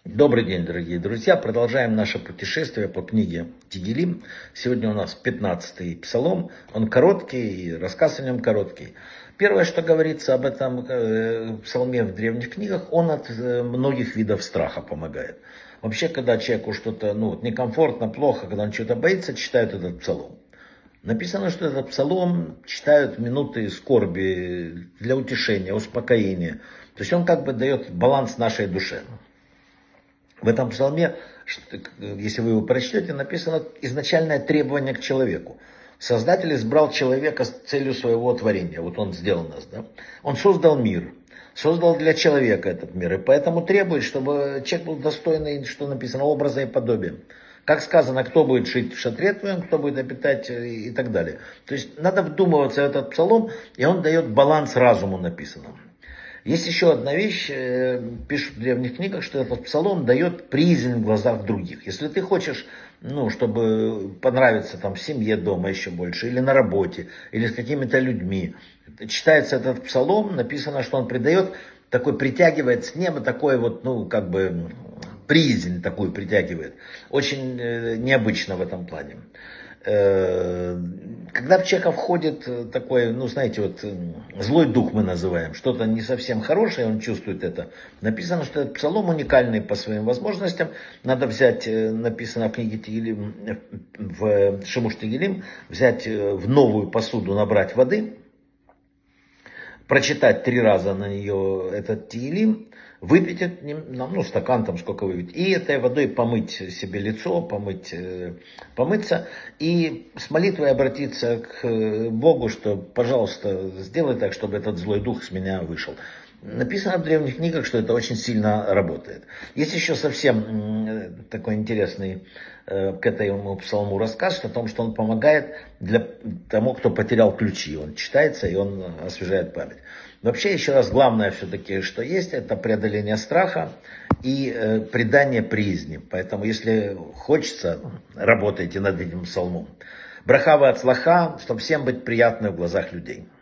Добрый день, дорогие друзья. Продолжаем наше путешествие по книге Тегилим. Сегодня у нас 15-й псалом. Он короткий, и рассказ о нем короткий. Первое, что говорится об этом псалме в древних книгах, он от многих видов страха помогает. Вообще, когда человеку что-то некомфортно, плохо, когда он чего-то боится, читают этот псалом. Написано, что этот псалом читают в минуты скорби для утешения, успокоения. То есть он как бы дает баланс нашей душе. В этом псалме, если вы его прочтете, написано изначальное требование к человеку. Создатель избрал человека с целью своего творения. Вот он сделал нас, да? Он создал мир, создал для человека этот мир. И поэтому требует, чтобы человек был достойный, что написано, образа и подобия. Как сказано, кто будет жить в шатре твоем, кто будет обитать и так далее. То есть надо вдумываться в этот псалом, и он дает баланс разуму, написано. Есть еще одна вещь, пишут в древних книгах, что этот псалом дает приязнь в глазах других. Если ты хочешь, чтобы понравиться в семье дома еще больше, или на работе, или с какими-то людьми, читается этот псалом, написано, что он притягивает с неба приязнь такую притягивает. Очень необычно в этом плане. Когда в человека входит такой, злой дух мы называем, что-то не совсем хорошее, он чувствует это. Написано, что этот псалом уникальный по своим возможностям. Надо взять, написано в книге Тегилим, в Шимуш Тегилим, взять в новую посуду, набрать воды, прочитать 3 раза на нее этот Тегилим, выпить стакан сколько выпить, и этой водой помыть себе лицо, помыться, и с молитвой обратиться к Богу, что, пожалуйста, сделай так, чтобы этот злой дух с меня вышел. Написано в древних книгах, что это очень сильно работает. Есть еще совсем такой интересный к этому псалму рассказ о том, что он помогает тому, кто потерял ключи. Он читается и он освежает память. Вообще, еще раз, главное все-таки, что есть, это преодоление страха и придание приязни. Поэтому, если хочется, работайте над этим псалмом. Браха ва ацлаха, чтобы всем быть приятным в глазах людей.